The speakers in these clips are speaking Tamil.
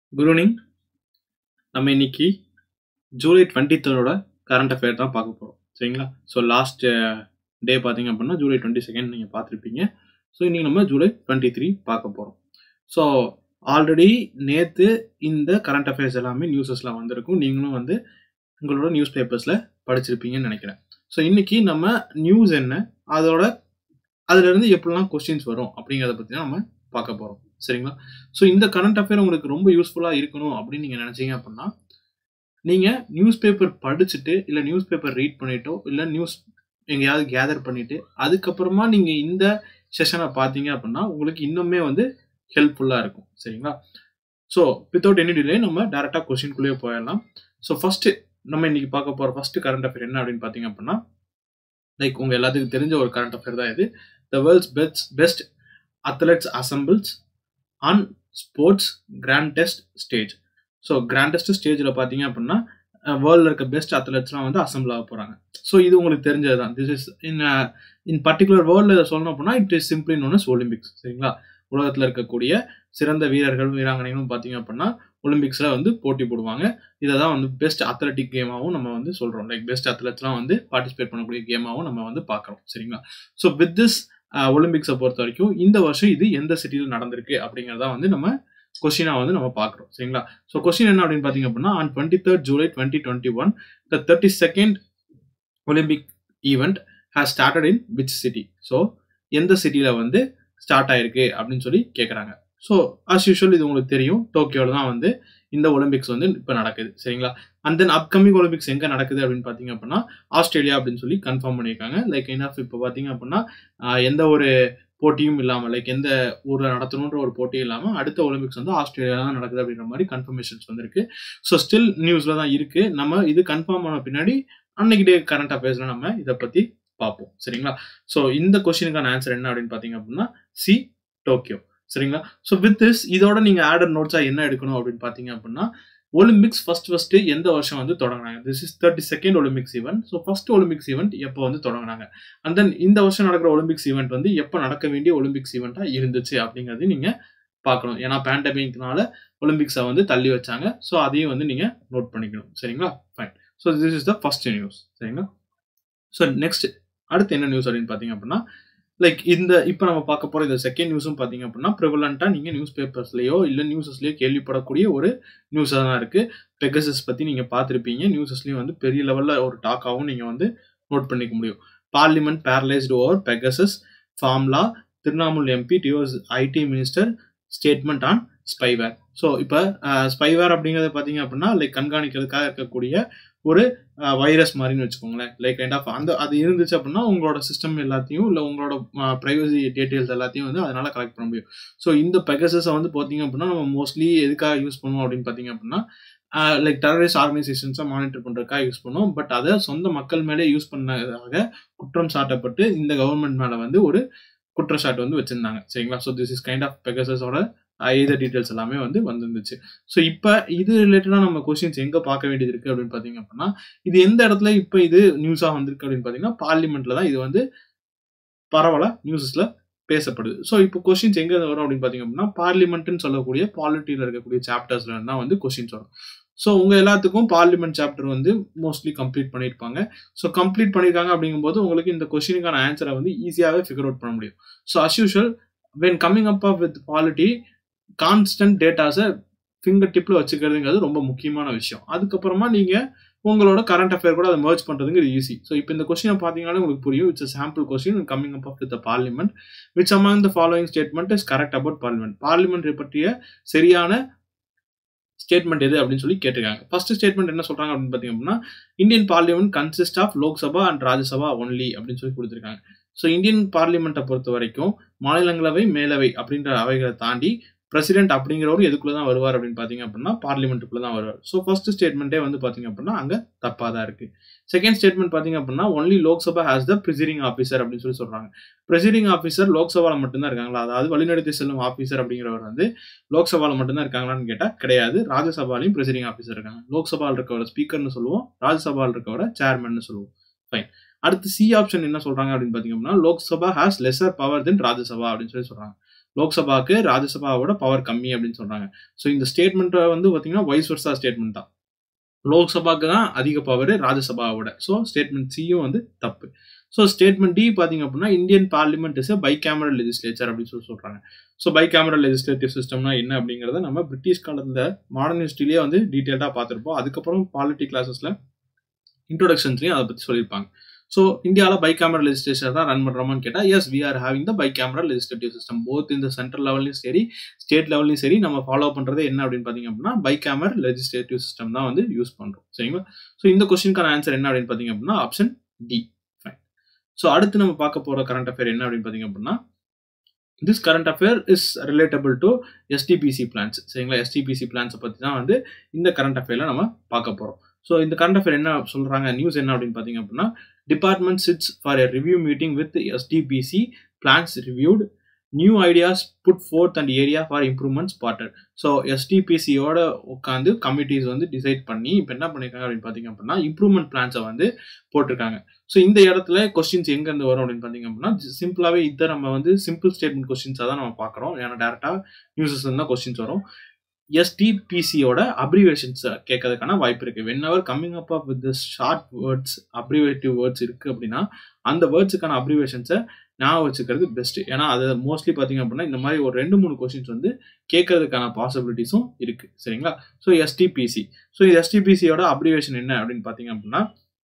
Good evening. நம்ம இன்னைக்கு ஜூலை 23 கரண்ட் அஃபேர் தான் பார்க்க போகிறோம். சரிங்களா? ஸோ லாஸ்ட் டே பார்த்தீங்க அப்படின்னா ஜூலை 22 நீங்கள் பார்த்துருப்பீங்க. ஸோ இன்னைக்கு நம்ம ஜூலை 23 பார்க்க போகிறோம். ஸோ ஆல்ரெடி நேற்று இந்த கரண்ட் அஃபேர்ஸ் எல்லாமே நியூஸஸ்லாம் வந்திருக்கும். நீங்களும் வந்து உங்களோட நியூஸ் பேப்பர்ஸில் படிச்சிருப்பீங்கன்னு நினைக்கிறேன். ஸோ இன்னைக்கு நம்ம நியூஸ் என்ன, அதுலேருந்து எப்படிலாம் கொஸ்டின்ஸ் வரும் அப்படிங்கிறத பற்றி தான் நம்ம பார்க்க போகிறோம். சரிங்களா? ஸோ இந்த கரண்ட் அஃபேர் உங்களுக்கு ரொம்ப யூஸ்ஃபுல்லாக இருக்கணும் அப்படின்னு நீங்கள் நினச்சிங்க அப்படின்னா நீங்கள் நியூஸ் பேப்பர் படிச்சுட்டு இல்லை நியூஸ் பேப்பர் ரீட் பண்ணிட்டோ இல்லை நியூஸ் எங்கேயாவது கேதர் பண்ணிவிட்டு அதுக்கப்புறமா நீங்கள் இந்த செஷனை பார்த்தீங்க அப்படின்னா உங்களுக்கு இன்னுமே வந்து ஹெல்ப்ஃபுல்லாக இருக்கும். சரிங்களா? ஸோ வித்தவுட் எனி டிலே நம்ம டேரெக்டாக கொஸ்டின்குள்ளேயே போயிடலாம். ஸோ ஃபஸ்ட்டு நம்ம இன்னைக்கு பார்க்க போகிற ஃபஸ்ட்டு கரண்ட் அஃபேர் என்ன அப்படின்னு பார்த்தீங்க அப்படின்னா லைக் உங்கள் எல்லாத்துக்கும் தெரிஞ்ச ஒரு கரண்ட் அஃபேர் தான் இது. The world's best athletes assembles on sports grandest stage. So grandest ஸ்டேஜில் பார்த்தீங்க அப்படின்னா வேர்ல்டில் இருக்க பெஸ்ட் அத்லெட்ஸ்லாம் வந்து அசம்பிள் ஆக போகிறாங்க. ஸோ இது உங்களுக்கு தெரிஞ்சது தான். திஸ் இஸ் இன் பர்டிகுலர் வேர்ல்டில் சொல்லணும் அப்படின்னா it is simply known as Olympics. சரிங்களா? உலகத்தில் இருக்கக்கூடிய சிறந்த வீரர்கள் வீராங்கனைகளும் பார்த்தீங்க அப்படின்னா ஒலிம்பிக்ஸில் வந்து போட்டி போடுவாங்க. இதை தான் வந்து பெஸ்ட் அத்லெட்டிக் கேமாகவும் நம்ம வந்து சொல்கிறோம். லைக் பெஸ்ட் அத்லெட்ஸ்லாம் வந்து பார்ட்டிசிபேட் பண்ணக்கூடிய கேமாகவும் நம்ம வந்து பார்க்குறோம். சரிங்களா? ஸோ வித் திஸ் ஒலிம்பிக்ஸை பொறுத்த வரைக்கும் இந்த வருஷம் இது எந்த சிட்டியில் நடந்திருக்கு அப்படிங்கிறதா வந்து நம்ம கொஸ்டினாக வந்து நம்ம பார்க்குறோம். சரிங்களா? ஸோ கொஸ்டின் என்ன அப்படின்னு பார்த்தீங்க அப்படின்னா on 23rd July 2021 the 32nd Olympic event has started in which city? So எந்த சிட்டியில் வந்து ஸ்டார்ட் ஆயிருக்கு அப்படின்னு சொல்லி கேட்குறாங்க. ஸோ as usual இது உங்களுக்கு தெரியும், டோக்கியோவில் தான் வந்து இந்த ஒலிம்பிக்ஸ் வந்து இப்போ நடக்குது. சரிங்களா? அண்ட் தென் அப்கமிங் ஒலிம்பிக்ஸ் எங்கே நடக்குது அப்படின்னு பார்த்தீங்க அப்படின்னா ஆஸ்திரேலியா அப்படின்னு சொல்லி கன்ஃபார்ம் பண்ணியிருக்காங்க. லைக் என்எஃப் இப்போ பார்த்தீங்க அப்படின்னா எந்த ஒரு போட்டியும் இல்லாமல் லைக் எந்த ஊரில் நடத்தணுன்ற ஒரு போட்டியும் இல்லாமல் அடுத்த ஒலிம்பிக்ஸ் வந்து ஆஸ்திரேலியா தான் நடக்குது அப்படின்ற மாதிரி கன்ஃபர்மேஷன்ஸ் வந்திருக்கு. ஸோ ஸ்டில் நியூஸில் தான் இருக்குது. நம்ம இது கன்ஃபார்ம் ஆன பின்னாடி அன்னைக்கு டே கரண்ட் அஃபேர்ஸில் நம்ம இதை பற்றி பார்ப்போம். சரிங்களா? ஸோ இந்த கொஸ்டினுக்கான ஆன்சர் என்ன அப்படின்னு பார்த்தீங்க அப்படின்னா சி டோக்கியோ. சரிங்களா? ஸோ வித் திஸ் இதோட நீங்கள் ஆடட் நோட்ஸாக என்ன எடுக்கணும் அப்படின்னு பார்த்தீங்க அப்படின்னா ஒலிம்பிக்ஸ் ஃபர்ஸ்ட் எந்த வருஷம் வந்து தொடங்கினாங்க. This is 32nd Olympics event. So first Olympics event எப்போ வந்து தொடங்கினாங்க, அண்ட் தென் இந்த வருஷம் நடக்கிற ஒலிம்பிக்ஸ் ஈவெண்ட் வந்து எப்போ நடக்க வேண்டிய ஒலிம்பிக்ஸ் ஈவெண்ட்டாக இருந்துச்சு அப்படிங்கிறது நீங்கள் பார்க்கணும். ஏன்னா பேண்டமிக்னால ஒலிம்பிக்ஸை வந்து தள்ளி வச்சாங்க. ஸோ அதையும் வந்து நீங்கள் நோட் பண்ணிக்கணும். சரிங்களா? Fine. So this is the first news. சரிங்களா? ஸோ நெக்ஸ்ட் அடுத்து என்ன நியூஸ் அப்படின்னு பார்த்தீங்க அப்படின்னா லைக் இந்த இப்போ நம்ம பார்க்க போகிற இந்த செகண்ட் நியூஸும் பார்த்தீங்க அப்படின்னா ப்ரிவலண்ட்டாக நீங்கள் நியூஸ் பேப்பர்ஸ்லையோ இல்லை நியூஸஸ்லையோ கேள்விப்படக்கூடிய ஒரு நியூஸாக தான் இருக்குது. பெகசஸ் பற்றி நீங்கள் பார்த்துருப்பீங்க. நியூஸஸ்லையும் வந்து பெரிய லெவலில் ஒரு டாக்காகவும் நீங்கள் வந்து நோட் பண்ணிக்க முடியும். Parliament paralysed over Pegasus formula, Trinamool MP tears IT minister statement on spyware. So இப்போ ஸ்பைவேர் அப்படிங்கிறத பார்த்தீங்க அப்படின்னா லைக் கண்காணிக்கிறதுக்காக இருக்கக்கூடிய ஒரு வைரஸ் மாதிரின்னு வச்சுக்கோங்களேன். லைக் கைண்ட் ஆஃப் அது இருந்துச்சு அப்படின்னா உங்களோட சிஸ்டம் எல்லாத்தையும் இல்லை உங்களோட ப்ரைவசி டீட்டெயில்ஸ் எல்லாத்தையும் வந்து அதனால கலெக்ட் பண்ண முடியும். ஸோ இந்த பெகசஸை வந்து பார்த்தீங்க அப்படின்னா நம்ம மோஸ்ட்லி எதுக்காக யூஸ் பண்ணுவோம் அப்படின்னு பார்த்தீங்க அப்படின்னா லைக் டெரரிஸ்ட் ஆர்கனைசேஷன்ஸை மானிட்டர் பண்ணுறதுக்காக யூஸ் பண்ணுவோம். பட் அதை சொந்த மக்கள் மேலே யூஸ் பண்ணதாக குற்றம் சாட்டப்பட்டு இந்த கவர்மெண்ட் மேலே வந்து ஒரு குற்றச்சாட்டு வந்து வச்சிருந்தாங்க. சரிங்களா? So this is kind of பெகசஸோட இதர் டீட்டெயில்ஸ் எல்லாமே வந்து வந்துருந்துச்சு. ஸோ இப்போ இது ரிலேட்டடாக நம்ம கொஸ்டின்ஸ் எங்கே பார்க்க வேண்டியது இருக்குது அப்படின்னு பார்த்தீங்க அப்படின்னா இது எந்த இடத்துல இப்போ இது நியூஸாக வந்திருக்கு அப்படின்னு பார்த்தீங்கன்னா பார்லிமெண்ட்டில் தான் இது வந்து பரவலாக நியூஸஸில் பேசப்படுது. ஸோ இப்போ கொஸ்டின்ஸ் எங்கே வரும் அப்படின்னு பார்த்தீங்க அப்படின்னா பார்லிமெண்ட்னு சொல்லக்கூடிய பாலிட்டியில் இருக்கக்கூடிய சாப்டர்ஸ்ல தான் வந்து கொஸ்டின்ஸ் வரும். ஸோ உங்கள் எல்லாத்துக்கும் பார்லிமெண்ட் சாப்டர் வந்து மோஸ்ட்லி கம்ப்ளீட் பண்ணியிருப்பாங்க. ஸோ கம்ப்ளீட் பண்ணியிருக்காங்க அப்படிங்கும்போது உங்களுக்கு இந்த கொஸ்டினுக்கான ஆன்சரை வந்து ஈஸியாகவே ஃபிகர் அவுட் பண்ண முடியும். So as usual when coming up with polity constant டேட்டாஸை ஃபிங்கர் டிப்பில் வச்சுக்கிறதுங்கிறது ரொம்ப முக்கியமான விஷயம். அதுக்கப்புறமா நீங்கள் உங்களோட கரண்ட் அஃபேர் கூட அதை மர்ஜ் பண்ணுறதுங்கிறது ஈஸி. ஸோ இப்போ இந்த கொஸ்டினை பார்த்தீங்கன்னா உங்களுக்கு புரியும். It's sample question coming up with parliament which among the following statement is correct about parliament. Parliament பற்றிய சரியான ஸ்டேட்மெண்ட் எது அப்படின்னு சொல்லி கேட்டிருக்காங்க. ஃபர்ஸ்ட் ஸ்டேட்மெண்ட் என்ன சொல்றாங்க அப்படின்னு பார்த்தீங்க அப்படின்னா Indian parliament consist of Lok Sabha and Rajya Sabha only அப்படின்னு சொல்லி கொடுத்துருக்காங்க. ஸோ இந்தியன் பார்லிமெண்ட்டை பொறுத்த வரைக்கும் மாநிலங்களவை மேலவை அப்படின்ற அவைகளை தாண்டி பிரசிடென்ட் அப்படிங்கிறவரு எதுக்குள்ள தான் வருவார் அப்படின்னு பார்த்தீங்க அப்படின்னா பார்லிமெண்ட்டுக்குள்ள தான் வருவார். ஸோ ஃபர்ஸ்ட் ஸ்டேட்மெண்ட்டே வந்து பார்த்தீங்க அப்படின்னா அங்கே தப்பாக தான் இருக்கு. செகண்ட் ஸ்டேட்மெண்ட் பார்த்தீங்க அப்படின்னா only Lok Sabha has the presiding officer அப்படின்னு சொல்லி சொல்றாங்க. ப்ரிசைடிங் ஆஃபீஸர் லோக்சபாவில் மட்டும்தான் இருக்காங்களா, அதாவது வழிநடத்தி செல்லும் ஆஃபீஸர் அப்படிங்கிறவர் வந்து லோக்சபாவில் மட்டும்தான் இருக்காங்களான்னு கேட்டால் கிடையாது. ராஜ்யசபாலையும் ப்ரிசைடிங் ஆஃபீஸர் இருக்காங்க. லோக்சபாவில் இருக்கவரை ஸ்பீக்கர்னு சொல்லுவோம், ராஜ்யசபாவில் இருக்கவரை சேர்மன் சொல்லுவோம். ஃபைன். அடுத்து சி ஆப்ஷன் என்ன சொல்றாங்க அப்படின்னு பார்த்தீங்க அப்படின்னா Lok Sabha has lesser power than Rajya Sabha அப்படின்னு சொல்லி சொல்றாங்க. லோக்சபாக்கு ராஜ்யசபாவோட பவர் கம்மி அப்படின்னு சொல்றாங்க. ஸோ இந்த ஸ்டேட்மெண்ட் வந்து பார்த்தீங்கன்னா வைஸ் வர்சா ஸ்டேட்மெண்ட் தான். லோக்சபாக்கு தான் அதிக பவர் ராஜ்யசபாவோட. ஸோ ஸ்டேட்மெண்ட் சியும் வந்து தப்பு. ஸோ ஸ்டேட்மெண்ட் டி பார்த்தீங்க அப்படின்னா Indian parliament is bicameral legislature அப்படின்னு சொல்றாங்க. ஸோ பை கேமரல் லெஜிஸ்லேட்டிவ் சிஸ்டம்னா என்ன அப்படிங்கிறத நம்ம பிரிட்டிஷ் காலத்தில் மாடர்ன் ஹிஸ்ட்ரியிலேயே வந்து டீட்டெயிலாக பார்த்துருப்போம். அதுக்கப்புறம் பாலிட்டி கிளாஸஸ்ல இன்ட்ரோடக்ஷன்ஸ்லையும் அதை பற்றி சொல்லியிருப்பாங்க. ஸோ இந்தியாவில் பை கேமரல் லெஜிஸ்லேச்சர் தான் ரன் பண்ணுறோமான்னு கேட்டால் yes we are having the bicameral legislative system. Both இந்த சென்ட்ரல் லெவல்லையும் சரி ஸ்டேட் லெவல்லையும் சரி நம்ம ஃபாலோ பண்ணுறது என்ன அப்படின்னு பார்த்தீங்க அப்படின்னா பை கேமரல் லெஜிஸ்லேட்டிவ் சிஸ்டம் தான் வந்து யூஸ் பண்ணுறோம். சரிங்களா? ஸோ இந்த கொஸ்டினுக்கான ஆன்சர் என்ன அப்படின்னு பார்த்தீங்க அப்படின்னா ஆப்ஷன் டி. ஃபைன். ஸோ அடுத்து நம்ம பார்க்க போகிற கரண்ட் அஃபேர் என்ன அப்படின்னு பார்த்தீங்க அப்படின்னா this current affair is relatable to SDPC plans. சரிங்களா? எஸ்டிபிசி பிளான்ஸை பற்றி தான் வந்து இந்த கரண்ட் அஃபேரில் நம்ம பார்க்க போகிறோம். ஸோ இந்த கரண்ட் அஃபேர் என்ன சொல்கிறாங்க, நியூஸ் என்ன அப்படின்னு பார்த்தீங்க அப்படின்னா department sits for a review meeting with SDPC plans reviewed new ideas put forth and area for improvement spotted. So எஸ்டிபிசியோட உட்காந்து கமிட்டிஸ் வந்து டிசைட் பண்ணி இப்போ என்ன பண்ணியிருக்காங்க அப்படின்னு பார்த்தீங்க அப்படின்னா இம்ப்ரூவ்மெண்ட் பிளான்ஸை வந்து போட்டிருக்காங்க. ஸோ இந்த இடத்துல கொஸ்டின்ஸ் எங்கேருந்து வரும் அப்படின்னு பார்த்தீங்க அப்படின்னா சிம்பிளாகவே இதை நம்ம வந்து சிம்பிள் ஸ்டேட்மெண்ட் கொஸ்டின்ஸாக தான் நம்ம பார்க்குறோம். ஏன்னா டேரெக்டாக நியூஸஸ் தான் கொஸ்டின்ஸ் வரும். எஸ்டிபிசியோட அப்ரிவேஷன்ஸ் கேட்கறதுக்கான வாய்ப்பு இருக்கு. whenever coming up with this short words abbreviative words இருக்கு அப்படின்னா அந்த வேர்ட்ஸுக்கான அப்ரிவேஷன்ஸை ஞாபகம் வச்சுக்கிறது பெஸ்ட். ஏன்னா அது மோஸ்ட்லி பார்த்தீங்க அப்படின்னா இந்த மாதிரி ஒரு 2-3 கொஸ்டின்ஸ் வந்து கேட்கறதுக்கான பாசிபிலிட்டிஸும் இருக்கு. சரிங்களா? So SDPC. ஸோ எஸ்டிபிசியோட அப்ரிவேஷன் என்ன அப்படின்னு பார்த்தீங்க அப்படின்னா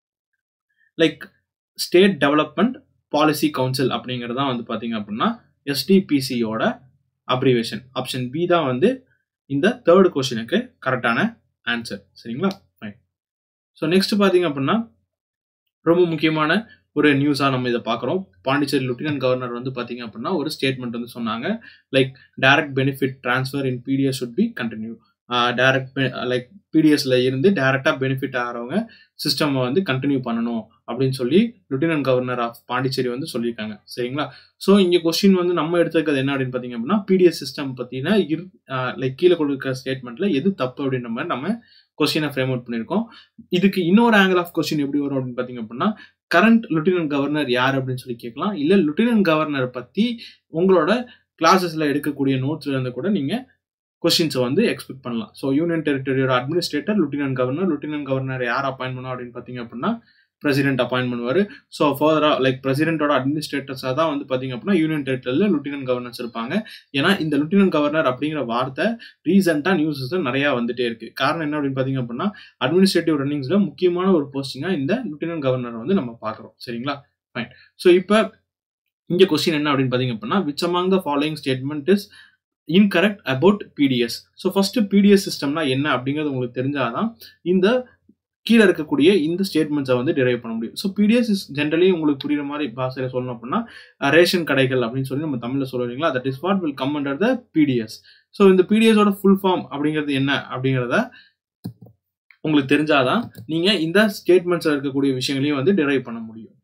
like state development policy council அப்படிங்கிறது தான் வந்து பார்த்தீங்க அப்படின்னா எஸ்டிபிசியோட அப்ரிவேஷன். ஆப்ஷன் பி தான் வந்து இந்த தேர்ட் கொஸ்டினுக்கு கரெக்டான ஆன்சர். சரிங்களா? ஃபைன். ஸோ நெக்ஸ்ட் பார்த்தீங்க அப்படின்னா ரொம்ப முக்கியமான ஒரு நியூஸாக நம்ம இதை பார்க்குறோம். பாண்டிச்சேரி லெப்டினன்ட் கவர்னர் வந்து பார்த்தீங்க அப்படின்னா ஒரு ஸ்டேட்மெண்ட் வந்து சொன்னாங்க like direct benefit transfer in PDS should be continue. Direct like பிடிஎஸ்ல இருந்து டைரக்டாக பெனிஃபிட் ஆகிறவங்க சிஸ்டம் வந்து கண்டினியூ பண்ணணும் அப்படின்னு சொல்லி லெப்டினன்ட் கவர்னர் ஆஃப் பாண்டிச்சேரி வந்து சொல்லியிருக்காங்க. சரிங்களா? ஸோ இங்கே கொஸ்டின் வந்து நம்ம எடுத்துக்கிறது என்ன அப்படின்னு பார்த்தீங்க அப்படின்னா பிடிஎஸ் சிஸ்டம் பற்றின லைக் கீழே கொடுக்குற ஸ்டேட்மெண்ட்ல எது தப்பு அப்படின்ற மாதிரி நம்ம கொஸ்டினை ஃப்ரேம் அவுட் பண்ணியிருக்கோம். இதுக்கு இன்னொரு ஆங்கிள் ஆஃப் கொஸ்டின் எப்படி வரும் அப்படின்னு பார்த்தீங்க அப்படின்னா கரண்ட் லெப்டினன்ட் கவர்னர் யார் அப்படின்னு சொல்லி கேட்கலாம். இல்லை லெப்டினன்ட் கவர்னர் பற்றி உங்களோட கிளாஸஸ்ல எடுக்கக்கூடிய நோட்ஸ்ல இருந்து கூட நீங்க கொஸ்டின்ஸை வந்து எக்ஸ்பெக்ட் பண்ணலாம். ஸோ யூனியன் டெரிட்டரியோட அட்மினிஸ்ட்ரேட்டர் லெப்டினன்ட் கவர்னர் யார் அப்பாயின்ட் பண்ணுவோம் அப்படின்னு பார்த்தீங்க அப்படின்னா பிரசிடென்ட் அப்பாயின்ட் பண்ணுவார். ஸோ ஃபர்தராக லைக் பிரசிடென்ட்டோட அட்மினிஸ்ட்ரேட்டர்ஸாக தான் வந்து பார்த்தீங்க அப்படின்னா யூனியன் டெரிட்டரியில் லெப்டினன்ட் கவர்னர்ஸ் இருப்பாங்க. ஏன்னா இந்த லெப்டினன்ட் கவர்னர் அப்படிங்கிற வார்த்தை ரீசெண்டாக நியூஸஸ் நிறையா வந்துட்டே இருக்கு. காரணம் என்ன அப்படின்னு பார்த்தீங்க அப்படின்னா அட்மினிஸ்ட்ரேட்டிவ் ரன்னிங்ஸ்ல முக்கியமான ஒரு போஸ்டிங்காக இந்த லெப்டினன்ட் கவர்னர் வந்து நம்ம பார்க்குறோம். சரிங்களா? ஃபைன். ஸோ இப்போ இங்கே கொஸ்டின் என்ன அப்படின்னு பார்த்தீங்க அப்படின்னா which among the following statement is incorrect about PDS. So first PDS சிஸ்டம்னா என்ன அப்படிங்கிறது உங்களுக்கு தெரிஞ்சாதான் இந்த கீழே இருக்கக்கூடிய இந்த ஸ்டேட்மெண்ட்ஸை வந்து டிரைவ் பண்ண முடியும். ஸோ பிடிஎஸ் இஸ் ஜென்ரலி உங்களுக்கு புரியுற மாதிரி பாஷையில் சொல்லணும் அப்படின்னா ரேஷன் கடைகள் அப்படின்னு சொல்லி நம்ம தமிழில் சொல்லுவீங்களா, that is what will come under the PDS. So இந்த பிடிஎஸோட ஃபுல் ஃபார்ம் அப்படிங்கிறது என்ன அப்படிங்கிறத உங்களுக்கு தெரிஞ்சாதான் நீங்க இந்த ஸ்டேட்மெண்ட்ஸில் இருக்கக்கூடிய விஷயங்களையும் வந்து டிரைவ் பண்ண முடியும்.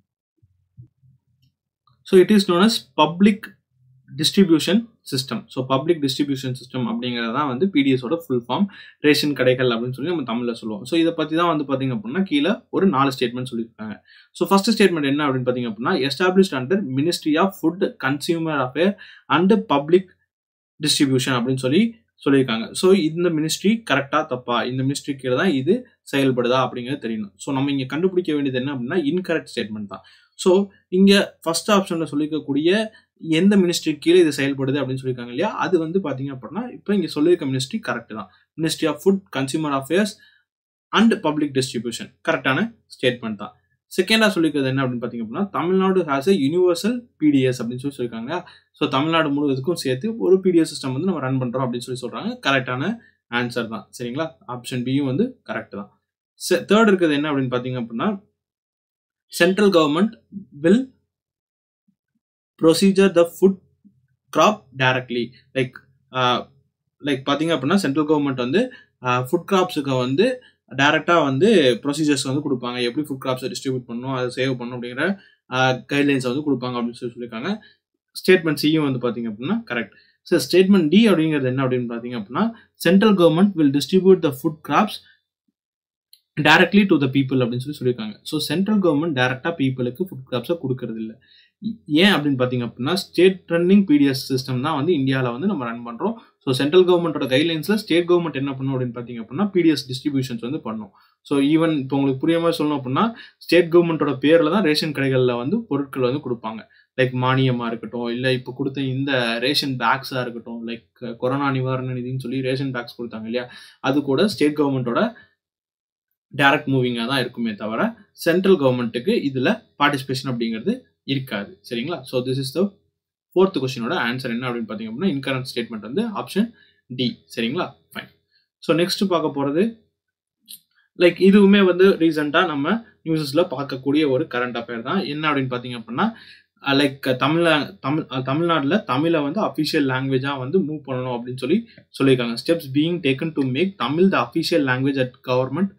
So it is known as public distribution system. So public distribution system அப்படிங்கிறது தான் வந்து பிடிஎஸோட ஃபுல் ஃபார்ம். ரேஷன் கடைகள் அப்படின்னு சொல்லி நம்ம தமிழில் சொல்லுவோம். ஸோ இதை பற்றி தான் வந்து பார்த்தீங்க அப்படின்னா கீழே ஒரு 4 ஸ்டேட்மெண்ட் சொல்லியிருக்காங்க. ஸோ ஃபர்ஸ்ட் ஸ்டேட்மெண்ட் என்ன அப்படின்னு பார்த்தீங்க அப்படின்னா established under ministry of food consumer affair and public distribution அப்படின்னு சொல்லியிருக்காங்க. ஸோ இந்த மினிஸ்ட்ரி கரெக்டாக தப்பா, இந்த மினிஸ்ட்ரி கீழே தான் இது செயல்படுதா அப்படிங்கிறது தெரியணும். ஸோ நம்ம இங்கே கண்டுபிடிக்க வேண்டியது என்ன அப்படின்னா இன்கரெக்ட் ஸ்டேட்மெண்ட் தான். ஸோ இங்கே ஃபர்ஸ்ட் ஆப்ஷனில் சொல்லியிருக்கக்கூடிய எந்த மினிஸ்ட்ரி கீழே இது செயல்படுது அப்படின்னு சொல்லியிருக்காங்க இல்லையா, அது வந்து பார்த்தீங்க அப்படின்னா இப்போ இங்கே சொல்லியிருக்க மினிஸ்ட்ரி கரெக்ட் தான். Ministry of food consumer affairs and public distribution கரெக்டான ஸ்டேட்மெண்ட் தான். செகண்டாக சொல்லியிருக்கிறது என்ன அப்படின்னு பார்த்தீங்க அப்படின்னா Tamil Nadu has a universal PDS அப்படின்னு சொல்லியிருக்காங்க. ஸோ தமிழ்நாடு முழுவதுக்கும் சேர்த்து ஒரு பிடிஎஸ் சிஸ்டம் வந்து நம்ம ரன் பண்ணுறோம் அப்படின்னு சொல்கிறாங்க. கரெக்டான ஆன்சர் தான். சரிங்களா? ஆப்ஷன் பியும் வந்து கரெக்ட் தான். தேர்ட் இருக்கிறது என்ன அப்படின்னு பார்த்தீங்க அப்படின்னா central government will procedure the food crop directly. Like பார்த்தீங்க அப்படின்னா சென்ட்ரல் கவர்மெண்ட் வந்து ஃபுட் கிராப்ஸுக்கு வந்து டைரெக்டாக வந்து ப்ரொசீஜர்ஸ் வந்து கொடுப்பாங்க. எப்படி ஃபுட் கிராப்ஸை டிஸ்ட்ரிபியூட் பண்ணணும், அதை சேவ் பண்ணணும் அப்படிங்கிற கைட்லைன்ஸை வந்து கொடுப்பாங்க அப்படின்னு சொல்லியிருக்காங்க. ஸ்டேட்மெண்ட் சியும் வந்து பார்த்தீங்க அப்படின்னா கரெக்ட். ஸோ ஸ்டேட்மெண்ட் டி அப்படிங்கிறது என்ன அப்படின்னு பார்த்தீங்க அப்படின்னா central government will distribute the food crops directly to the people அப்படின்னு சொல்லியிருக்காங்க. ஸோ சென்ட்ரல் கவர்மெண்ட் டைரக்டாக பீப்புளுக்கு ஃபுட் கிராப்ஸை கொடுக்கறது இல்லை. ஏன் அப்படின்னு பார்த்தீங்க அப்படின்னா ஸ்டேட் ரன்னிங் பிடிஎஸ் சிஸ்டம் தான் வந்து இந்தியாவில் வந்து நம்ம ரன் பண்ணுறோம். ஸோ சென்ட்ரல் கவர்மெண்ட்டோட கைட்லைன்ஸில் ஸ்டேட் கவர்மெண்ட் என்ன பண்ணும் அப்படின்னு பார்த்தீங்க அப்படின்னா பிடிஎஸ் டிஸ்ட்ரிபியூஷன்ஸ் வந்து பண்ணும். ஸோ ஈவன் இப்போ உங்களுக்கு புரிய மாதிரி சொல்லணும் அப்படின்னா ஸ்டேட் கவர்மெண்ட்டோட பேரில் தான் ரேஷன் கடைகளில் வந்து பொருட்கள் வந்து கொடுப்பாங்க. லைக் மானியமாக இருக்கட்டும், இல்லை இப்போ கொடுத்த இந்த ரேஷன் பேக்ஸாக இருக்கட்டும், லைக் கொரோனா நிவாரண நிதின்னு சொல்லி ரேஷன் பேக்ஸ் கொடுத்தாங்க இல்லையா, அது கூட ஸ்டேட் கவர்மெண்ட்டோட டைரக்ட் மூவிங்காக தான் இருக்குமே தவிர சென்ட்ரல் கவர்மெண்ட்டுக்கு இதில் பார்ட்டிசிபேஷன் அப்படிங்கிறது இருக்காது. சரிங்களா? So this is the 4th கொஸ்டினோட ஆன்சர் என்ன அப்படின்னு பார்த்தீங்க அப்படின்னா இன்கரண்ட் ஸ்டேட்மெண்ட் வந்து ஆப்ஷன் டி. சரிங்களா? ஃபைன். ஸோ நெக்ஸ்ட் பார்க்க போகிறது லைக் இதுவுமே வந்து ரீசெண்டாக நம்ம நியூஸஸில் பார்க்கக்கூடிய ஒரு கரண்ட் அஃபேர் தான். என்ன அப்படின்னு பார்த்தீங்க அப்படின்னா லைக் தமிழ்நாட்டில் தமிழை வந்து அஃபிஷியல் லாங்குவேஜாக வந்து மூவ் பண்ணணும் அப்படின்னு சொல்லியிருக்காங்க. Steps being taken to make Tamil the official language at government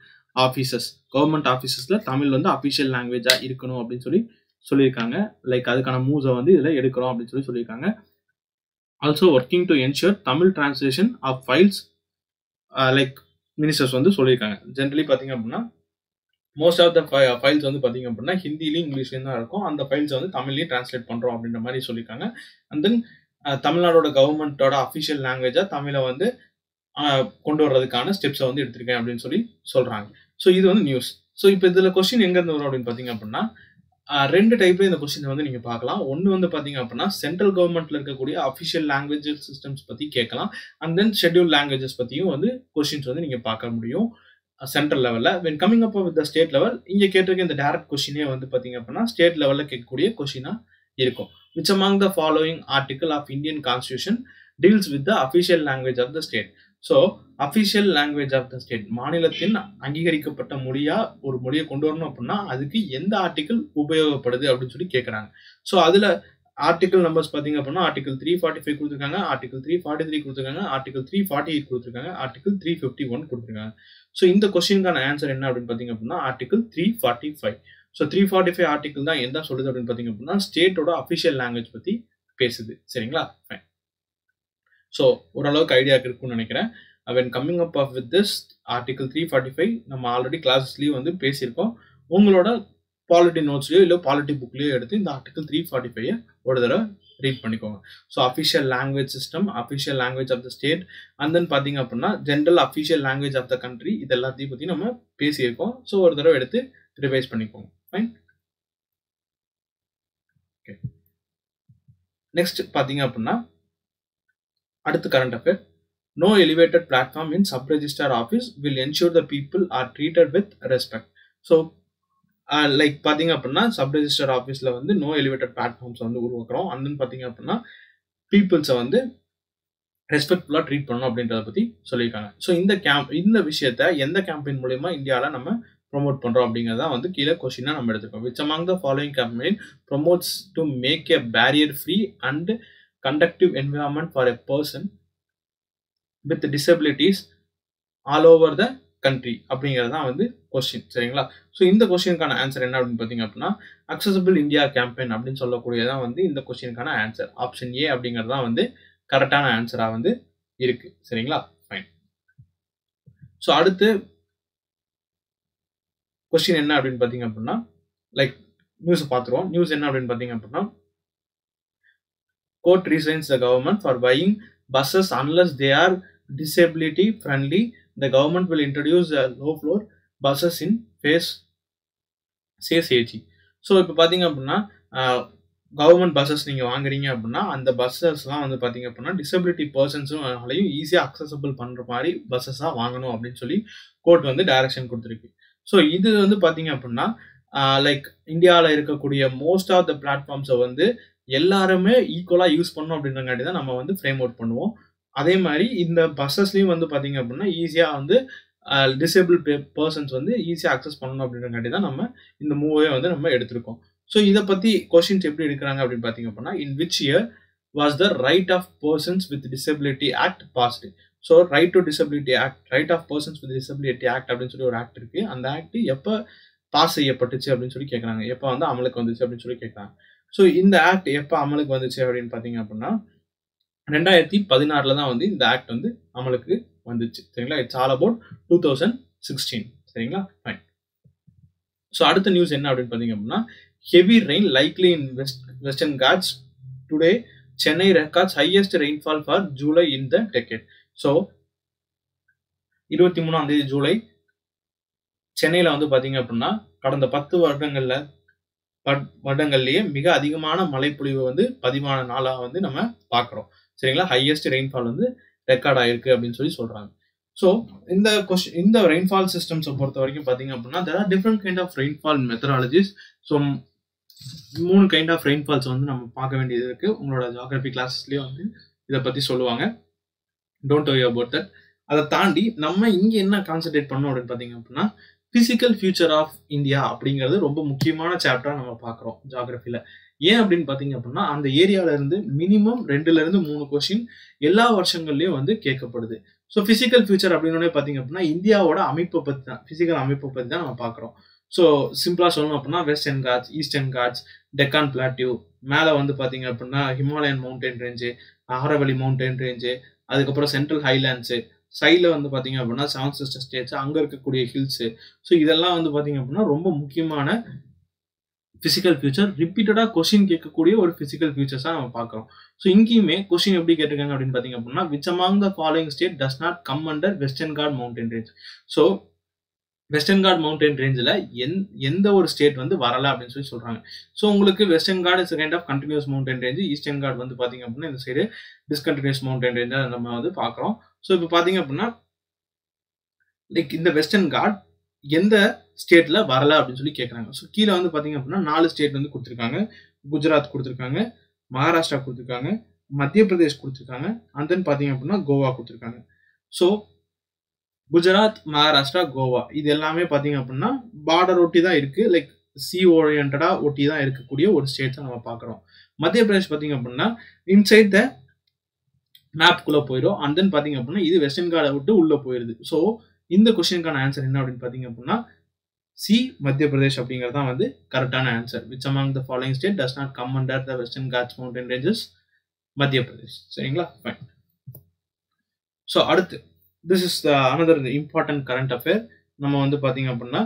ஆஃபீஸஸில் தமிழ் வந்து அஃபிஷியல் லாங்குவேஜாக இருக்கணும் அப்படின்னு சொல்லியிருக்காங்க. லைக் அதுக்கான மூவ்ஸை வந்து இதில் எடுக்கிறோம் அப்படின்னு சொல்லியிருக்காங்க. Also working to ensure Tamil translation of files like ministers வந்து சொல்லியிருக்காங்க. ஜென்ரலி பார்த்தீங்க அப்படின்னா மோஸ்ட் ஆஃப் த ஃபைல்ஸ் வந்து பார்த்தீங்க அப்படின்னா ஹிந்திலையும் இங்கிலீஷ்லையும் தான் இருக்கும். அந்த ஃபைல்ஸ் வந்து தமிழ்லையும் டிரான்ஸ்லேட் பண்ணுறோம் அப்படின்ற மாதிரி சொல்லியிருக்காங்க. அண்ட் தென் தமிழ்நாடோட கவர்மெண்ட்டோட அஃபிஷியல் லாங்குவேஜாக தமிழை வந்து கொண்டு வர்றதுக்கான ஸ்டெப்ஸை வந்து எடுத்திருக்கேன் அப்படின்னு சொல்கிறாங்க. ஸோ இது வந்து நியூஸ். ஸோ இப்போ இதில் கொஸ்டின் எங்கேருந்து வரும் அப்படின்னு பார்த்தீங்க அப்படின்னா 2 டைப்ல இந்த கொஸ்டின் வந்து நீங்கள் பார்க்கலாம். ஒன்று வந்து பார்த்தீங்க அப்படின்னா சென்ட்ரல் கவர்மெண்ட்ல இருக்கக்கூடிய அஃபிஷியல் லாங்குவேஜ் சிஸ்டம்ஸ் பற்றி கேட்கலாம். அண்ட் தென் ஷெட்யூல் லாங்குவேஜஸ் பற்றியும் வந்து கொஸ்டின்ஸ் வந்து நீங்கள் பார்க்க முடியும் சென்ட்ரல் லெவலில். When coming up with the state level இங்கே கேட்டிருக்க இந்த டைரக்ட் கொஸ்டினே வந்து பார்த்தீங்க அப்படின்னா ஸ்டேட் லெவலில் கேட்கக்கூடிய கொஸ்டினாக இருக்கும். Which among the following article of Indian constitution deals with the official language of the state. So official language of the state மாநிலத்தின் அங்கீகரிக்கப்பட்ட ஒரு மொழியை கொண்டு வரணும் அப்படின்னா அதுக்கு எந்த ஆர்டிகல் உபயோகப்படுது அப்படின்னு சொல்லி கேட்குறாங்க. ஸோ அதில் ஆர்டிகல் நம்பர்ஸ் பார்த்தீங்க அப்படின்னா ஆர்டிகல் 345 கொடுத்துருக்காங்க, ஆர்டிகல் 343 கொடுத்துருக்காங்க, ஆர்டிகல் 348 கொடுத்துருக்காங்க, ஆர்டிகல் 351 கொடுத்துருக்காங்க. ஸோ இந்த கொஸ்டினுக்கான ஆன்சர் என்ன அப்படின்னு பார்த்தீங்க அப்படின்னா ஆர்டிகல் 345. ஸோ 345 ஆர்டிகல் தான் என்ன சொல்லுது அப்படின்னு பார்த்தீங்க அப்படின்னா ஸ்டேட்டோட அஃபிஷியல் லாங்குவேஜ் பற்றி பேசுது. சரிங்களா? ஃபைன். ஸோ ஓரளவுக்கு ஐடியா இருக்குன்னு நினைக்கிறேன். When coming up with this article 345 நம்ம ஆல்ரெடி கிளாஸஸ்லேயும் வந்து பேசியிருக்கோம். உங்களோட பாலிட்டி நோட்ஸ்லையோ இல்லை பாலிட்டி புக்லேயோ எடுத்து இந்த ஆர்டிகல் 345 ஒரு தடவை ரீட் பண்ணிக்கோங்க. So official language system, official language of the state, and then பார்த்தீங்க அப்படின்னா general official language of the country, இது எல்லாத்தையும் பற்றி நம்ம பேசியிருக்கோம். ஸோ ஒரு தடவை எடுத்து ரிவைஸ் பண்ணிக்கோங்க. ஃபைன். ஓகே. நெக்ஸ்ட் பார்த்தீங்க அப்படின்னா அடுத்த current affair. No elevated platform in sub-register office will ensure the people are treated with respect. So like பார்த்தீங்க அப்படின்னா சப்-ரெஜிஸ்டர் ஆஃபீஸில் வந்து நோ எலிவேட்டட் பிளாட்ஃபார்ம்ஸ் வந்து உருவாக்குறோம். அண்ட் தென் பார்த்தீங்க அப்படின்னா பீப்புள்ஸை வந்து ரெஸ்பெக்ட்ஃபுல்லாக ட்ரீட் பண்ணணும் அப்படின்றத பற்றி சொல்லியிருக்காங்க. ஸோ இந்த விஷயத்த எந்த கேம்பெயின் மூலயமா இந்தியாவில் நம்ம ப்ரொமோட் பண்ணுறோம் அப்படிங்கிறத வந்து கீழே கொஸ்டினாக நம்ம எடுத்துக்கோம். Which among the following campaign promotes to make a barrier free and conducive environment for a person with disabilities all over the country அப்படிங்கிறது தான் வந்து கொஸ்டின். சரிங்களா? ஸோ இந்த கொஸ்டினுக்கான ஆன்சர் என்ன அப்படின்னு பார்த்தீங்க அப்படின்னா அக்சசபிள் இந்தியா கேம்பெயின் அப்படின்னு சொல்லக்கூடியதான் வந்து இந்த கொஸ்டினுக்கான ஆன்சர். ஆப்ஷன் ஏ அப்படிங்கிறது தான் வந்து கரெக்டான ஆன்சராக வந்து இருக்கு. சரிங்களா? ஃபைன். ஸோ அடுத்து கொஸ்டின் என்ன அப்படின்னு பார்த்தீங்க அப்படின்னா லைக் நியூஸ் பார்த்துருவோம். நியூஸ் என்ன அப்படின்னு பார்த்தீங்க அப்படின்னா court resigns the government for buying buses unless they are disability friendly. The government will introduce low floor buses in phase says AG. So இப்போ பார்த்தீங்க அப்படின்னா கவர்மெண்ட் பஸ்ஸஸ் நீங்கள் வாங்குறீங்க அப்படின்னா அந்த பஸ்ஸஸ்லாம் வந்து பார்த்தீங்க அப்படின்னா டிசபிலிட்டி பர்சன்ஸும் அதனாலையும் ஈஸியாக அக்சசபிள் பண்ணுற மாதிரி பஸ்ஸஸாக வாங்கணும் அப்படின்னு சொல்லி கோர்ட் வந்து டைரக்ஷன் கொடுத்துருக்கு. ஸோ இது வந்து பார்த்தீங்க அப்படின்னா லைக் இந்தியாவில் இருக்கக்கூடிய மோஸ்ட் ஆஃப் த பிளாட்ஃபார்ம்ஸை வந்து எல்லாருமே ஈக்குவலாக யூஸ் பண்ணணும் அப்படின்றங்காட்டி தான் நம்ம வந்து ஃப்ரேம் அவுட் பண்ணுவோம். அதே மாதிரி இந்த பஸ்ஸஸ்லையும் வந்து பார்த்தீங்க அப்படின்னா ஈஸியாக வந்து டிசேபிள் பர்சன்ஸ் வந்து ஈஸியாக அக்சஸ் பண்ணணும் அப்படின்றங்காட்டி தான் நம்ம இந்த மூவே வந்து நம்ம எடுத்திருக்கோம். ஸோ இதை பற்றி கொஸ்டின்ஸ் எப்படி எடுக்கிறாங்க அப்படின்னு பார்த்தீங்க அப்படின்னா in which year was the right of persons with disability act passed. So right to disability act, right of persons with disability act அப்படின்னு சொல்லி ஒரு ஆக்ட் இருக்குது. அந்த ஆக்ட் எப்போ பாஸ் செய்யப்பட்டுச்சு அப்படின்னு சொல்லி கேட்குறாங்க, எப்போ வந்து அமலுக்கு வந்துச்சு அப்படின்னு சொல்லி கேட்குறாங்க. ஸோ இந்த ஆக்ட் எப்போ அமலுக்கு வந்துச்சு அப்படின்னு பார்த்தீங்க அப்படின்னா 2016 தான் வந்து இந்த ஆக்ட் வந்து அமலுக்கு வந்துச்சு. சரிங்களா? It's all about 2016. சரிங்களா? ஃபைன். ஸோ அடுத்த நியூஸ் என்ன அப்படின்னு பார்த்தீங்க அப்படின்னா heavy rain likely in Western Ghats. Today, Chennai records highest rainfall for July in the decade. So, 23 July சென்னையில் வந்து பார்த்தீங்க அப்படின்னா கடந்த 10 வருடங்கள்லேயே மிக அதிகமான மழைப்பொழிவு வந்து பதிவான நாளாக வந்து நம்ம பார்க்குறோம். சரிங்களா? ஹையஸ்ட் ரெயின்ஃபால் வந்து ரெக்கார்ட் ஆயிருக்கு அப்படின்னு சொல்றாங்க. ஸோ இந்த ரெயின்ஃபால் சிஸ்டம்ஸை பொறுத்த வரைக்கும் பார்த்தீங்க அப்படின்னா there are different kind of rainfall methodologies. So 3 kind of rainfalls வந்து நம்ம பார்க்க வேண்டியது இருக்கு. உங்களோட ஜியோகிராஃபி கிளாஸஸ்லேயே வந்து இதை பற்றி சொல்லுவாங்க. Don't worry about that. அதை தாண்டி நம்ம இங்கே என்ன கான்சென்ட்ரேட் பண்ணோம் அப்படின்னு பார்த்தீங்க அப்படின்னா பிசிக்கல் ஃபியூச்சர் ஆஃப் இந்தியா அப்படிங்கிறது ரொம்ப முக்கியமான சாப்டரா நம்ம பார்க்குறோம் ஜியோகிராஃபியில். ஏன் அப்படின்னு பார்த்தீங்க அப்படின்னா அந்த ஏரியால இருந்து மினிமம் 2 to 3 கொஸ்டின் எல்லா வருஷங்கள்லயும் வந்து கேட்கப்படுது. ஸோ பிசிக்கல் ஃபியூச்சர் அப்படின்னு பார்த்தீங்க அப்படின்னா இந்தியாவோட அமைப்பை பற்றி தான், பிசிக்கல் அமைப்பை பற்றி தான் நம்ம பார்க்குறோம். ஸோ சிம்பிளா சொல்லணும் அப்படின்னா Western Ghats, Eastern Ghats, Deccan plateau, மேலே வந்து பார்த்தீங்க அப்படின்னா Himalayan mountain range, Aravalli mountain range, அதுக்கப்புறம் சென்ட்ரல் ஹைலாண்ட்ஸு, சைடில் வந்து பார்த்தீங்க அப்படின்னா 7 சிஸ்டர் ஸ்டேட்ஸ், அங்கே இருக்கக்கூடிய ஹில்ஸு. ஸோ இதெல்லாம் வந்து பார்த்தீங்க அப்படின்னா ரொம்ப முக்கியமான பிசிக்கல் ஃபியூச்சர், ரிப்பீட்டடாக கொஸ்டின் கேட்கக்கூடிய ஒரு பிசிக்கல் ஃபியூச்சர்ஸாக நம்ம பார்க்குறோம். ஸோ இங்கேயுமே கொஸ்டின் எப்படி கேட்டிருக்காங்க அப்படின்னு பார்த்தீங்க அப்படின்னா which among the following state does not come under Western Ghat mountain range. So Western Ghat mountain ரேஞ்சில் எந்த ஒரு ஸ்டேட் வந்து வரல அப்படின்னு சொல்றாங்க. ஸோ உங்களுக்கு Western Ghat is kind of continuous mountain range, Eastern Ghat வந்து பார்த்தீங்க அப்படின்னா இந்த சைடு டிஸ்கண்டினியூஸ் மவுண்டன் ரேஞ்சை நம்ம வந்து பார்க்குறோம். ஸோ இப்போ பார்த்தீங்க அப்படின்னா லைக் இந்த வெஸ்டர்ன் காட் எந்த ஸ்டேட்ல வரல அப்படின்னு சொல்லி கேட்குறாங்க. ஸோ கீழே வந்து பார்த்தீங்க அப்படின்னா 4 ஸ்டேட் வந்து கொடுத்துருக்காங்க. குஜராத் கொடுத்துருக்காங்க, மகாராஷ்டிரா கொடுத்துருக்காங்க, மத்திய பிரதேஷ் கொடுத்துருக்காங்க, அண்ட் தென் பார்த்தீங்க அப்படின்னா கோவா கொடுத்துருக்காங்க. ஸோ குஜராத், மகாராஷ்டிரா, கோவா இது எல்லாமே பார்த்தீங்க அப்படின்னா பார்டர் ஒட்டி தான் இருக்கு, லைக் சி ஓரியன்டா ஒட்டி தான் இருக்கக்கூடிய ஒரு ஸ்டேட்ஸை நம்ம பார்க்குறோம். மத்திய பிரதேஷ் பார்த்தீங்க அப்படின்னா இன்சைட் த மேப்குள்ளே போயிடும், அண்ட் தென் பார்த்தீங்க அப்படின்னா இது வெஸ்டர்ன் காடை விட்டு உள்ளே போயிடுது. ஸோ இந்த கொஸ்டினுக்கான ஆன்சர் என்ன அப்படின்னு பார்த்தீங்க அப்படின்னா சி மத்திய பிரதேஷ் அப்படிங்கிறது தான் வந்து கரெக்டான answer. Which among the following state does not come under the Western Ghats mountain ranges? Madhya Pradesh. சரிங்களா? ஃபைன். ஸோ அடுத்து this is the another important current affair. நம்ம வந்து பார்த்தீங்க அப்படின்னா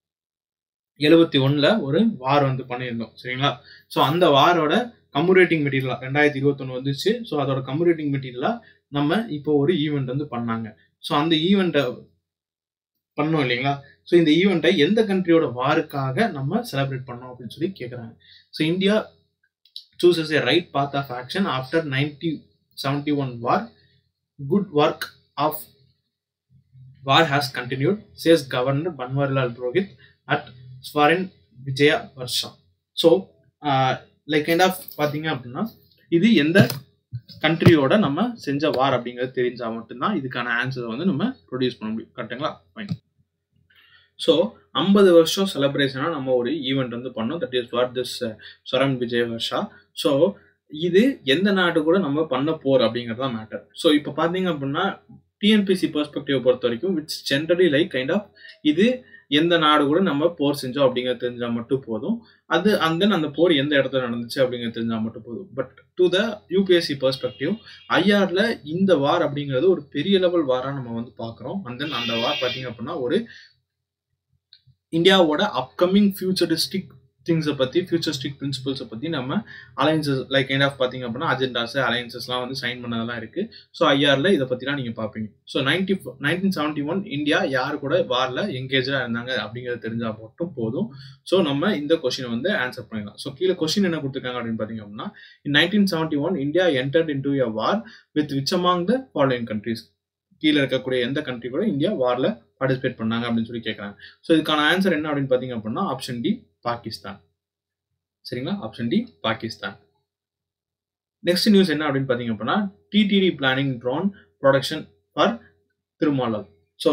71 ஒரு வார் வந்து பண்ணியிருந்தோம். சரிங்களா? ஸோ அந்த வாரோட கம்யூரேட்டிங் மெட்டீரியலா 2021 வந்துச்சு. ஸோ அதோட கம்யூரேட்டிங் மெட்டீரியலா நம்ம இப்போ ஒரு ஈவெண்ட் வந்து பண்ணாங்க. ஸோ அந்த ஈவெண்ட்டை பண்ணோம் இல்லைங்களா? ஸோ இந்த ஈவெண்ட்டை எந்த கண்ட்ரியோட வாருக்காக நம்ம செலிப்ரேட் பண்ணோம் அப்படின்னு சொல்லி கேட்குறாங்க. So India chooses a right path of action after 1971 war. Good work of war has continued, says governor Banwarilal Purohit at Swaran Vijaya Varsha. So like kind of பார்த்தீங்க அப்படின்னா இது எந்த கண்ட்ரியோட நம்ம செஞ்ச வார் அப்படிங்கிறது தெரிஞ்சா மட்டும்தான் இதுக்கான ஆன்சரை வந்து நம்ம ப்ரொடியூஸ் பண்ண முடியும். கரெக்டுங்களா? ஃபைன். ஸோ 50 வருஷம் செலிப்ரேஷனாக நம்ம ஒரு ஈவெண்ட் வந்து பண்ணோம். That is what this Swaran Vijay Varsha. So இது எந்த நாட்டு கூட நம்ம பண்ண போறோம் அப்படிங்கிறது தான் மேட்டர். ஸோ இப்போ பார்த்தீங்க அப்படின்னா டிஎன்பிசி பெர்ஸ்பெக்டிவ் பொறுத்த வரைக்கும் it's generally like kind of இது எந்த நாடு கூட நம்ம போர் செஞ்சோம் அப்படிங்கிறது தெரிஞ்சா மட்டும் போதும். அது அண்ட் தென் அந்த போர் எந்த இடத்துல நடந்துச்சு அப்படிங்கிறது தெரிஞ்சா மட்டும் போதும். But to the UPSC perspective ஐஆர்ல இந்த வார் அப்படிங்கிறது ஒரு பெரிய லெவல் வாரா நம்ம வந்து பார்க்குறோம். அண்ட் தென் அந்த வார் பார்த்தீங்க அப்படின்னா ஒரு இந்தியாவோட அப்கமிங் ஃபியூச்சரிஸ்டிக் திங்ஸை பற்றி, ஃபியூச்சரிஸ்டிக் பிரின்சிபல்ஸை பற்றி நம்ம அலைன்சஸ் லைக் கைண்ட் ஆஃப் பார்த்தீங்க அப்படின்னா அஜெண்டாஸ், அலைன்சஸ்லாம் வந்து சைன் பண்ணதெல்லாம் இருக்குது. ஸோ ஐஆரில் இதை பற்றிலாம் நீங்கள் பார்ப்பீங்க. ஸோ 1971 இந்தியா யார் கூட வாரில் எங்கேஜாக இருந்தாங்க அப்படிங்கிறது தெரிஞ்சால் மட்டும் போதும். ஸோ நம்ம இந்த கொஸ்டினை வந்து ஆன்சர் பண்ணிடலாம். ஸோ கீழே கொஸ்டின் என்ன கொடுத்துருக்காங்க அப்படின்னு பார்த்தீங்க அப்படின்னா in 1971 India entered into a war with which among the following countries? கீழே இருக்கக்கூடிய எந்த கண்ட்ரி கூட இந்தியா வாரில் பார்ட்டிசிபேட் பண்ணாங்க அப்படின்னு சொல்லி கேட்குறாங்க. ஸோ இதுக்கான ஆன்சர் என்ன அப்படின்னு பார்த்தீங்க அப்படின்னா ஆப்ஷன் டி பாகிஸ்தான். சரிங்களா? Option D Pakistan. Next news என்ன அப்படின்னு பார்த்தீங்க அப்படின்னா TTD planning drone production for திருமாலால். ஸோ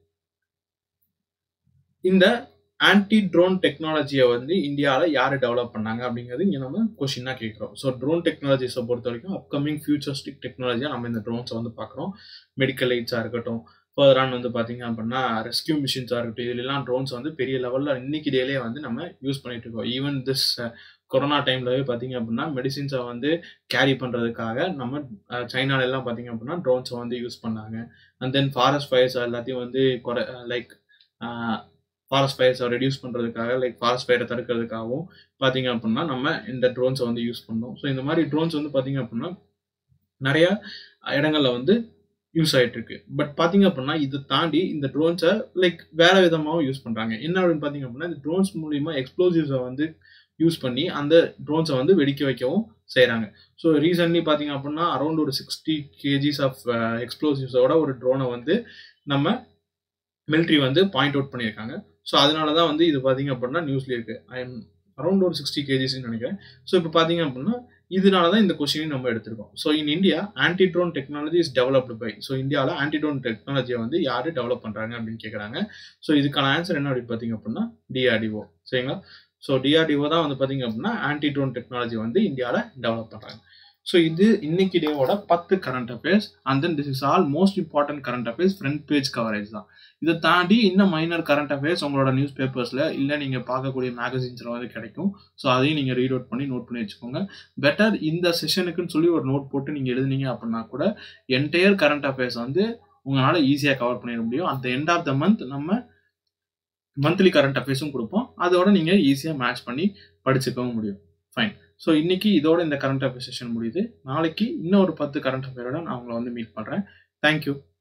இந்த ஆன்டி ட்ரோன் டெக்னாலஜியை வந்து இந்தியாவில் யார் டெவலப் பண்ணாங்க அப்படிங்கிறது இங்கே நம்ம கொஸ்டினாக கேட்குறோம். ஸோ ட்ரோன் டெக்னாலஜிஸை பொறுத்த வரைக்கும் அப்கமிங் ஃபியூச்சரிஸ்டிக் டெக்னாலஜியாக நம்ம இந்த ட்ரோன்ஸை வந்து பார்க்குறோம். மெடிக்கல் எய்ட்ஸாக இருக்கட்டும், ஃபர்தரான் வந்து பார்த்தீங்க அப்படின்னா ரெஸ்கியூ மிஷின்ஸாக இருக்கட்டும், இதுலாம் ட்ரோன்ஸ் வந்து பெரிய லெவலில் இன்னைக்கு டேலே வந்து நம்ம யூஸ் பண்ணிட்டு இருக்கோம். ஈவன் திஸ் கொரோனா டைம்லவே பார்த்தீங்க அப்படின்னா மெடிசின்ஸை வந்து கேரி பண்ணுறதுக்காக நம்ம சைனாலெல்லாம் பார்த்தீங்க அப்படின்னா ட்ரோன்ஸை வந்து யூஸ் பண்ணாங்க. அண்ட் தென் ஃபாரஸ்ட் ஃபயர்ஸ் எல்லாத்தையும் வந்து லைக் ஃபாரஸ்ட் ஃபயர்ஸை ரெடியூஸ் பண்ணுறதுக்காக, லைக் ஃபாரஸ்ட் ஃபயரை தடுக்கிறதுக்காகவும் பார்த்தீங்க அப்படின்னா நம்ம இந்த ட்ரோன்ஸை வந்து யூஸ் பண்ணோம். ஸோ இந்த மாதிரி ட்ரோன்ஸ் வந்து பார்த்தீங்க அப்படின்னா நிறைய இடங்கள்ல வந்து யூஸ் ஆயிட்டு இருக்கு. பட் பார்த்தீங்க அப்படின்னா இதை தாண்டி இந்த ட்ரோன்ஸை லைக் வேற விதமாகவும் யூஸ் பண்ணுறாங்க. என்ன அப்படின்னு பார்த்தீங்க அப்படின்னா இந்த ட்ரோன்ஸ் மூலியமா எக்ஸ்ப்ளோசிவ்ஸை வந்து யூஸ் பண்ணி அந்த ட்ரோன்ஸை வந்து வெடிக்க வைக்கவும் செய்கிறாங்க. ஸோ ரீசன்ட்லி பார்த்தீங்க அப்படின்னா அரௌண்ட் ஒரு 60 kgs ஆஃப் எக்ஸ்ப்ளோசிவ்ஸோட ஒரு ட்ரோனை வந்து நம்ம மிலிட்ரி வந்து பாயிண்ட் அவுட் பண்ணியிருக்காங்க. ஸோ அதனால தான் வந்து இது பார்த்தீங்க அப்படின்னா நியூஸ்ல இருக்கு. ஐ எம் அரௌண்ட் ஒரு 60 kgsன்னு நினைக்கிறேன். ஸோ இப்போ பார்த்தீங்க அப்படின்னா இதனால தான் இந்த கொஸ்டினையும் நம்ம எடுத்திருக்கோம். So in India anti drone technology is developed by. So இந்தியாவில் ஆன்டி ட்ரோன் டெக்னாலஜியை வந்து யார் டெவலப் பண்ணுறாங்க அப்படின்னு கேட்குறாங்க. ஸோ இதுக்கான ஆன்சர் என்ன அப்படின்னு பார்த்தீங்க அப்படின்னா டிஆர்டிஓ. சரிங்களா? ஸோ டிஆர்டிஓ தான் வந்து பார்த்தீங்க அப்படின்னா ஆன்டி ட்ரோன் டெக்னாலஜி வந்து இந்தியாவில் டெவலப் பண்ணுறாங்க. ஸோ இது இன்னைக்கு டேவோட 10 current affairs. And then this is all most important current affairs front page coverage தான். இதை தாண்டி இன்னும் மைனர் கரண்ட் அஃபேர்ஸ் உங்களோட நியூஸ் பேப்பர்ஸில் இல்லை நீங்கள் பார்க்கக்கூடிய மேகசின்ஸில் வந்து கிடைக்கும். ஸோ அதையும் நீங்கள் ரீட் அவுட் பண்ணி நோட் பண்ணி வச்சுக்கோங்க. பெட்டர் இந்த செஷனுக்குன்னு சொல்லி ஒரு நோட் போட்டு நீங்கள் எழுதுனீங்க அப்படின்னா கூட என்டையர் கரண்ட் அஃபேர்ஸ் வந்து உங்களால் ஈஸியாக கவர் பண்ணிட முடியும். At the end of the month நம்ம மந்த்லி கரண்ட் அஃபேர்ஸும் கொடுப்போம். அதோட நீங்கள் ஈஸியாக மேட்ச் பண்ணி படிச்சுக்கவும் முடியும். ஃபைன். ஸோ இன்னைக்கு இதோட இந்த கரண்ட் அஃபேர் செஷன் முடியுது. நாளைக்கு இன்னும் ஒரு 10 கரண்ட் அஃபேரோட நான் உங்களை வந்து மீட் பண்ணுறேன். தேங்க்யூ.